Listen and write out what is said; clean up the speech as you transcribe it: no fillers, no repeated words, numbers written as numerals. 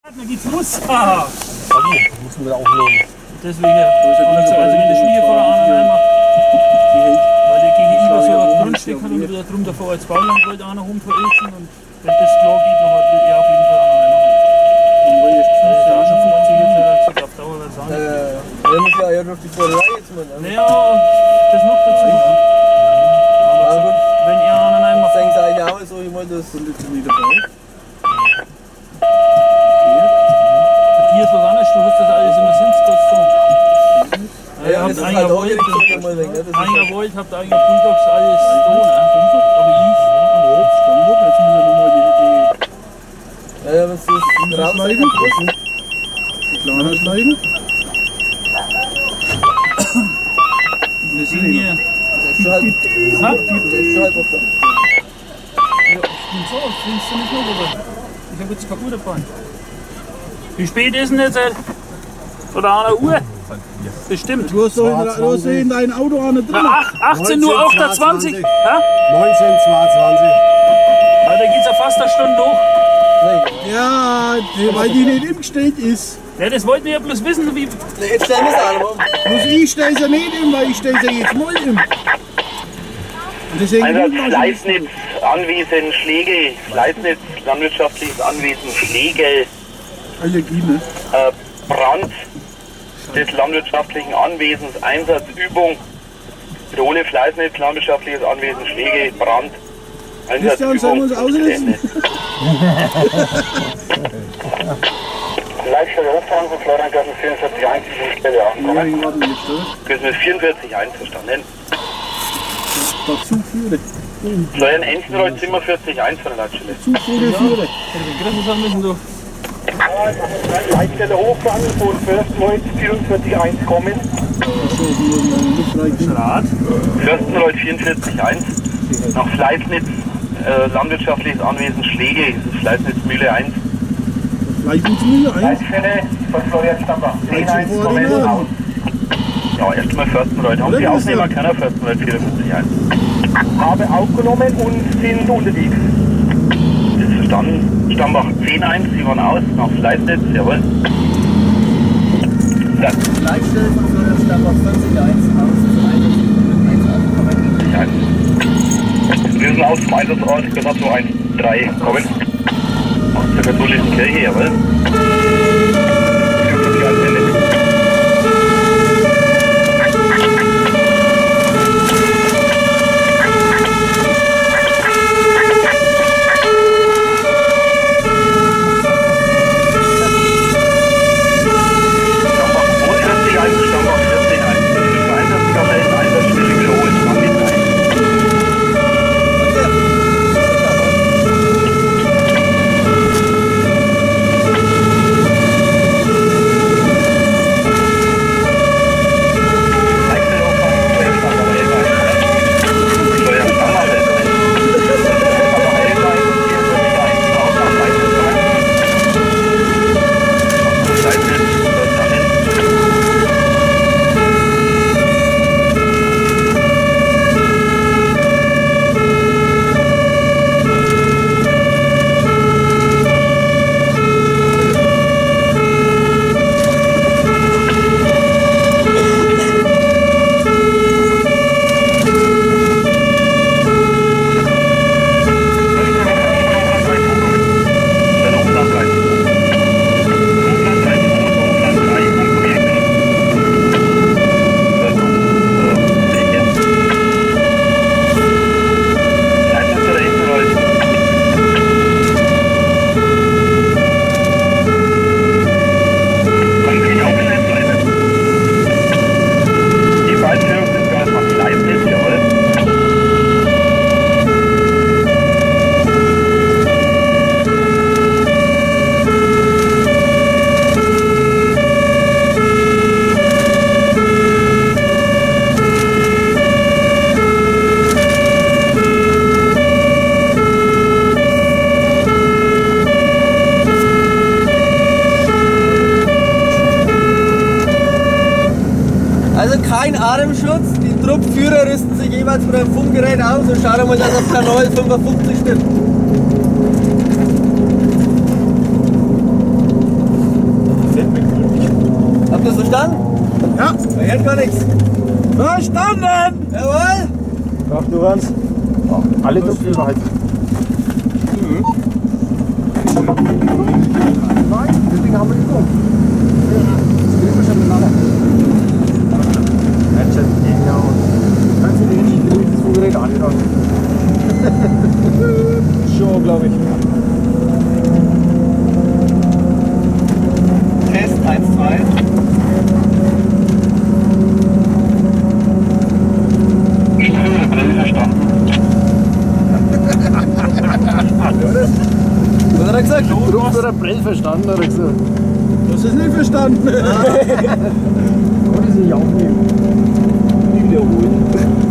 Dann geht's los. Ah. Müssen wir da auch lohnen. Deswegen, also wenn der Schwiegervater einmal, weil der gegenüber so ein Grundstück hat und wieder drum davor als Bauland wollte einer rumverölzen und wenn das klar geht, dann wird er auf jeden Fall einmal. Das ist ja auch schon 50 jetzt, hat er gesagt, auf Dauer wird es auch nicht. Der muss ja durch die Vorderei jetzt mal. Naja, das noch dazu. Aber wenn ihr einen einmal. Sagen Sie eigentlich auch so, ich meine, das sind jetzt nicht dabei. Hier ist was anderes, du hast das alles immer sonst kurz so. Ja, habt das ist eigentlich halt auch gewollt, direkt mal weg, ne? Das ist eigentlich halt- gewollt, habt eigentlich Bulldogs alles so, ne? Aber ich. Ja, was ist das? Rausleiten? Die Kleiner schneiden. Wir sind hier. Extra halb. Ha? Extra halb auf da. Ja, ich bin so, findest du nicht nur rüber. Ich hab jetzt keine gute Bahn. Wie spät ist denn jetzt? Oder 1 Uhr? Bestimmt. Du hast doch in dein Auto auch nicht drin. 18:28 Uhr. Ja? 1922. Da geht's ja fast eine Stunde hoch. Ja, weil die nicht im gestellt ist. Ja, das wollten wir ja bloß wissen, wie. Jetzt stellen wir es an, Mann. Muss ich stelle sie nicht im, weil ich stelle sie jetzt mal im. Und deswegen Einsatz Fleißnitz, Anwesen Schlegel, Fleißnitz, landwirtschaftliches Anwesen Schlegel, Allergie, ne? Brand des landwirtschaftlichen Anwesens, Einsatzübung, Wiederhole Fleißnitz, landwirtschaftliches Anwesen Schlegel, Brand, Christian, sollen wir uns aussetzen? Leitstelle Hochfahren von Floriangassen 44.1, diese Stelle ankommen. Warte, jetzt da. Küssen ist 44.1 verstanden. Dazu führe. Florian Entenreuth, Zimmer 40.1 von der Leitstelle. Zuführe, führe. Den Griff sagen müssen du. Leitstelle Hochfahren von Fürstenreuth 44.1 kommen. Rad. Fürstenreuth 44.1 nach Fleißnitz, landwirtschaftliches Anwesen Schlegel, das ist Fleißnitz Mühle 1. Leitungsmühle 1. Leitstelle von Florian Stambach 10.1 kommen aus. Ja, erstmal Fürstenreuth. Haben Sie Aufnehmer? Keiner Fürstenreuth 44.1. Habe aufgenommen und sind unterwegs. Ist verstanden. Stambach 10.1, Sie waren aus, nach Fleißnitz, jawohl. Ja. Leitstelle von Florian Stambach 40.1 aus. Wir sind aus dem Einsatzort, gesagt so 1-3 kommen. Aus der katholischen Kirche, jawohl. Also kein Atemschutz, die Truppführer rüsten sich jeweils vor einem Funkgerät aus und schauen mal, dass auf Kanal 55 stimmt. verstanden? Ja. Da hört gar nichts. Verstanden! Jawohl! Ach, du kannst. Alle Topfilme Nein, das Ding haben wir nicht um. Das kriegen wir schon miteinander. Kannst du dir nicht das Funkgerät anschauen? Schon, glaube ich. Test 1, 2. Was hat er gesagt? Du hast einen Brell verstanden, hat er gesagt. Du hast es nicht verstanden. Kann ich nicht aufnehmen. Nie wiederholen.